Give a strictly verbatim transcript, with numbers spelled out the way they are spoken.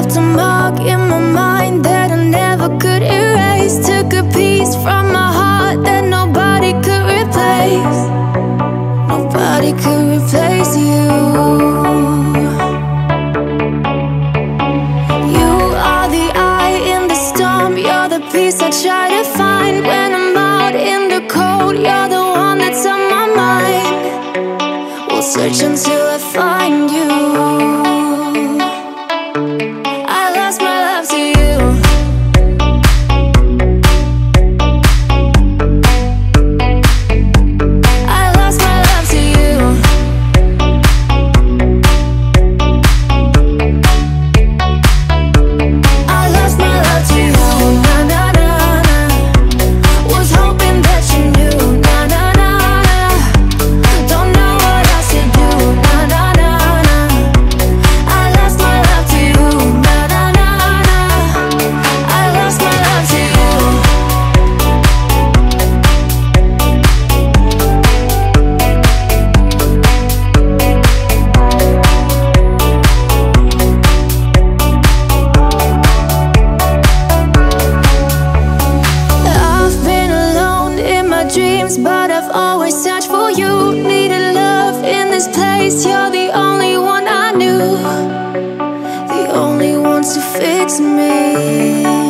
left a mark in my mind that I never could erase. Took a piece from my heart that nobody could replace. Nobody could replace you. You are the eye in the storm. You're the peace I try to find when I'm out in the cold. You're the one that's on my mind. We'll search until I find you. But I've always searched for you. Needed love in this place. You're the only one I knew, the only one to fix me.